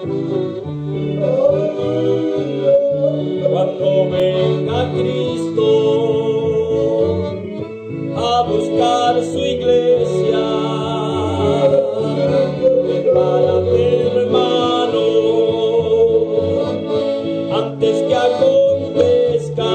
Cuando venga Cristo a buscar su iglesia, prepárate, hermano, antes que acontezca,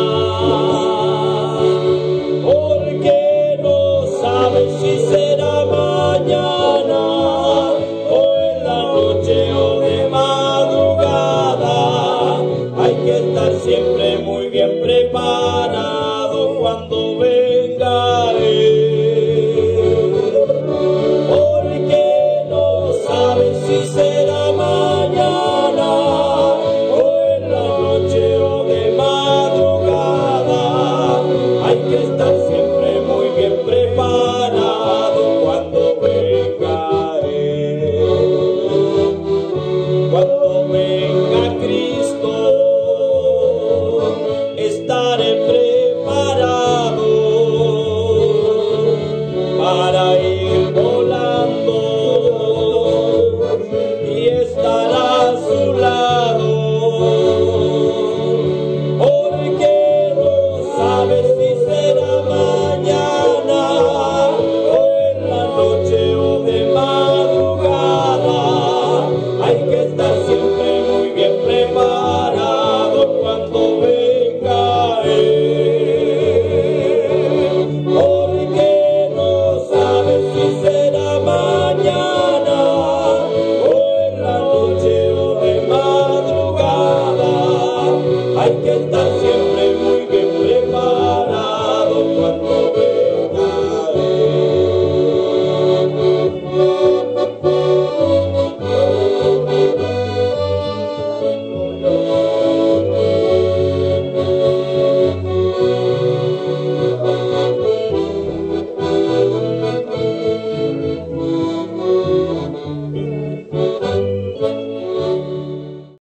porque no sabes si será mañana o en la noche o de madrugada. Hay que estar siempre muy bien preparado cuando venga Él, porque no sabes si será